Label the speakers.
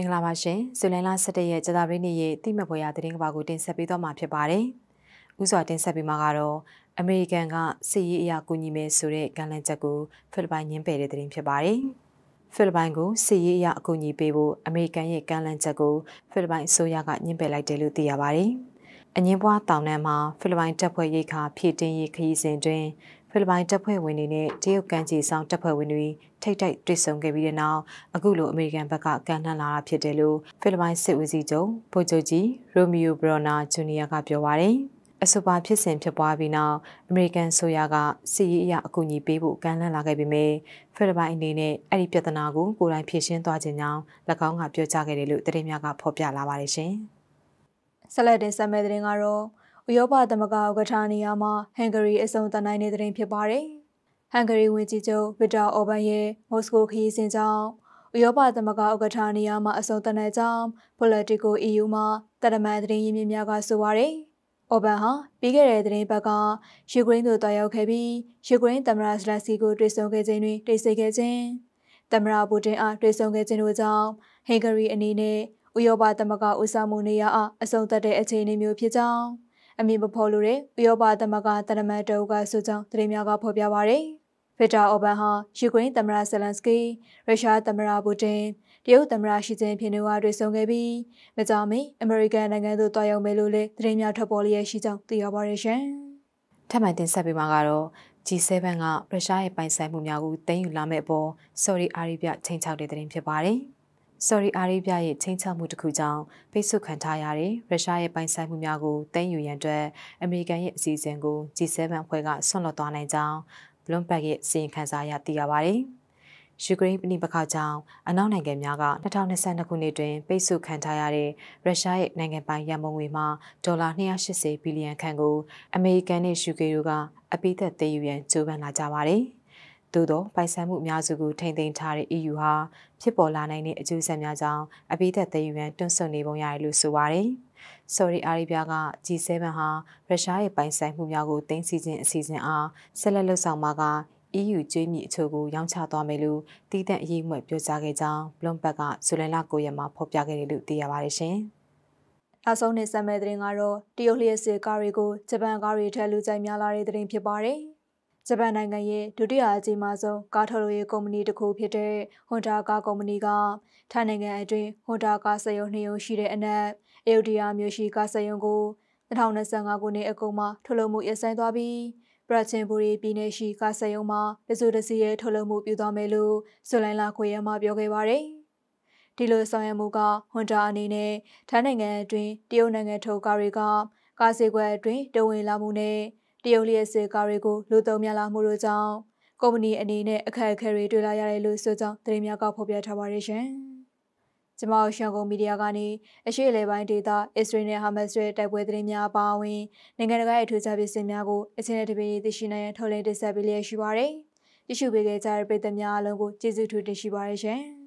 Speaker 1: င်္ဂလာပါရှင်ဇူလိုင်လ17ရက်ကြာသပတေးနေ့ရဲ့တိမှတ်ပွဲရာသတင်းကဘာကိုတင်ဆက်ပေးသွားမှာဖြစ်ပါတယ်။ဥစွာတင်ဆက်ပေးမှာကတော့အမေရိကန်ကစစ်ရေးအရာကူညီမယ်ဆိုတဲ့ကမ်းလှမ်းချက်ကိုဖိလစ်ပိုင်ညှင်းပယ်တဲ့သတင်းဖြစ်ပါတယ်။ဖိလစ်ပိုင်ကိုစစ်ရေးအရာအကူအညီပေးဖို့အမေရိကန်ရဲ့ကမ်းလှမ်းချက်ကိုဖိလစ်ပိုင်အစိုးရကညှင်းပယ်လိုက်တယ်လို့သိရပါတယ်။အငင်းပွားတောင်တန်းမှာဖိလစ်ပိုင်တပ်ဖွဲ့ရိတ်ခါဖြည့်တင်းရေးခရီးစဉ်တွင်ဖိလစ်ပိုင်တပ်ဖွဲ့ဝင်တွေနဲ့တရုတ်ကမ်းခြေဆောင်တပ်ဖွဲ့ဝင်တွေထိတ်တိုက်တွေ့ဆုံခဲ့ပြီးတဲ့နောက်အခုလိုအမေရိကန်ဘက်ကကမ်းလှမ်းလာတာဖြစ်တယ်လို့ဖိလစ်ပိုင်စစ်ဦးစီးချုပ်ဗိုလ်ချုပ်ကြီးရိုမီယိုဘရောနာဂျူနီယာကပြောပါတယ်။အဆိုပါဖြစ်စဉ်ဖြစ်ပွားပြီးနောက်အမေရိကန်ဆိုရကစစ်ရေးအရာအကူအညီပေးဖို့ကမ်းလှမ်းလာခဲ့ပေမဲ့ဖိလစ်ပိုင်အနေနဲ့အဲ့ဒီပြဿနာကိုကိုယ်တိုင်ဖြေရှင်းသွားခြင်းကြောင့်၎င်းကပြောကြားခဲ့တယ်လို့သတင်းများကဖော်ပြလာပါတယ်ရှင်
Speaker 2: ။ဆက်လက်တင်ဆက်မယ့်သတင်းကတော့ဥရောပသမဂ္ဂဥက္ကဋ္ဌနေရာမှာဟန်ဂရီအစုံသတ်နိုင်တဲ့သတင်းဖြစ်ပါတယ်။ဟန်ဂရီဝန်ကြီးချုပ်ဗစ်တာအော်ဘန်ရဲ့မော်စကိုခရီးစဉ်ကြောင့်ဥရောပသမဂ္ဂဥက္ကဋ္ဌနေရာမှာအစုံသတ်နိုင်ကြောင်း Politico EU မှာတရမန်သတင်းရင်းမြစ်များကဆိုပါတယ်။အော်ဘန်ဟာပြီးခဲ့တဲ့သတင်းပတ်ကယူကရိန်းသို့တွားရောက်ခဲ့ပြီးယူကရိန်းသမ္မတဇလက်စကီကိုတွေ့ဆုံခဲ့ခြင်းတွင်တိတ်ဆိတ်ခဲ့ခြင်းသမ္မတပူတင်အားတွေ့ဆုံခဲ့ခြင်းတို့ကြောင့်ဟန်ဂရီအနေနဲ့ဥရောပသမဂ္ဂဦးဆောင်မှုနေရာအားအစုံသတ်တဲ့အခြေအနေမျိုးဖြစ်ကြောင်းအမည်မဖော်လိုတဲ့ဥရောပသမဂ္ဂတရမန်တအုပ်ကဆိုကြောင်းသတင်းများကဖော်ပြပါရယ်ဗစ်တာအော်ဘန်ဟာယူကရိန်းသမ္မတဇလန်စကီရုရှားသမ္မတပူတင်တရုတ်သမ္မတရှီကျင်းဖျင်တို့အားတွေ့ဆုံခဲ့ပြီးမကြာမီအမေရိကန်နိုင်ငံသို့တွားရောက်မယ်လို့လည်းသတင်းများထွက်ပေါ်လျက်ရှိကြောင်းသိရပါရရှင်
Speaker 1: ။ထပ်မံတင်ဆက်ပေးမှာကတော့ G7 ကရုရှားရဲ့ပိုင်ဆိုင်မှုများကိုသိမ်းယူလာမယ့်အပေါ်ဆော်ဒီအာရေဗျချိန်ချောက်တဲ့သတင်းဖြစ်ပါတယ်။ဆော်ဒီအာရေဗျရဲ့ချိန်ချောက်မှုတစ်ခုကြောင့်ပိတ်ဆို့ခံထားရတဲ့ရုရှားရဲ့ပိုင်ဆိုင်မှုများကိုသိမ်းယူရန်အတွက်အမေရိကန်ရဲ့အစီအစဉ်ကို G7 အဖွဲ့ကဆွန့်လွတ်သွားနိုင်ကြောင်းဘလွမ်ဘတ်ရဲ့စီရင်ခံစာအရသိရပါတယ်။ယူကရိန်းပြည်ပခါကြောင့်အနောက်နိုင်ငံများက2022ခုနှစ်တွင်ပိတ်ဆို့ခံထားရတဲ့ရုရှားရဲ့နိုင်ငံပိုင်ရန်ပုံငွေမှဒေါ်လာ280ဘီလီယံခန့်ကိုအမေရိကန်နဲ့ယူကေတို့ကအပိသက်သိမ်းယူရန်ကြိုးပမ်းလာကြပါတယ်။သို့သောပိုင်ဆိုင်မှုအများစုကိုထိန်းသိမ်းထားတဲ့ EU ဟာဖြစ်ပေါ်လာနိုင်တဲ့အကျိုးဆက်များကြောင့်အပိသက်သိမ်းယူရန်တွန်းဆုတ်နေပုံရတယ်လို့ဆိုပါတယ်။ဆော်ဒီအာရေဗျက G7 ဟာရုရှားရဲ့ပိုင်ဆိုင်မှုများကိုသိမ်းဆည်းခြင်းအစီအစဉ်အားဆက်လက်လှုပ်ဆောင်မှာကEU ကျွေးမြီအချို့ကိုရောင်းချသွားမယ်လို့တည်တဲ့အရေးအမွက်ပြောကြားခဲ့ကြောင်းဘလွမ်ဘတ်ကဇူလိုင်လ9ရက်မှာဖော်ပြခဲ့တယ်လို့သိရပါတယ်ရှင်
Speaker 2: ။နောက်ဆုံးနေ့ဆက်မဲ့သတင်းကတော့တရုတ်လျှက်စစ်ကားတွေကိုဂျပန်ကားတွေထက်လူကြိုက်များလာတဲ့သတင်းဖြစ်ပါတယ်။ဂျပန်နိုင်ငံရဲ့ဒုတိယအကြီးမားဆုံးကားထုတ်လုပ်ရေးကုမ္ပဏီတစ်ခုဖြစ်တဲ့ဟွန်ဒါကားကုမ္ပဏီကထိုင်းနိုင်ငံအတွင်းဟွန်ဒါကားစက်ရုံ2ရုံရှိတဲ့အနက်အယုဒ္ဓယမြို့ရှိကားစက်ရုံကို2025ခုနှစ်အကုန်မှာထုတ်လုပ်မှုရပ်ဆိုင်းသွားပြီးပရချင်ဘူရီပြည်နယ်ရှိကားစက်ရုံမှာတစုတစည်းရဲ့ထုတ်လုပ်မှုပြုသွားမယ်လို့ဇူလိုင်လ9ရက်မှာပြောခဲ့ပါတယ်။ဒီလိုဆောင်ရွက်မှုကဟွန်ဒါအနေနဲ့ထိုင်းနိုင်ငံအတွင်းတရုတ်နိုင်ငံထုတ်ကားတွေကကားစည်းကွက်အတွင်းတဝင်လာမှုနဲ့တရုတ်လျှက်စစ်ကားတွေကိုလူသုံးများလာမှုတို့ကြောင့်ကုမ္ပဏီအနေနဲ့အခက်အခဲတွေတွေ့လာရတယ်လို့ဆိုကြောင်းသတင်းများကဖော်ပြထားပါတယ်ရှင်။ကျမတို့ရှန်ကုန်မီဒီယာကနေအရှေ့အလယ်ပိုင်းဒေသအစ္စရေးနဲ့ဟာမတ်စ်ရဲ့တိုက်ပွဲသတင်းများအပါအဝင်နိုင်ငံတကာရဲ့ထူးခြားပစ္စည်းများကိုအချိန်နဲ့တပြေးညီသိရှိနိုင်ရန်ထုတ်လင်းတင်ဆက်ပေးလျက်ရှိပါတယ်။ကြည့်ရှုပေးကြတဲ့ပရိသတ်များအားလုံးကိုကျေးဇူးထူးတင်ရှိပါတယ်ရှင်။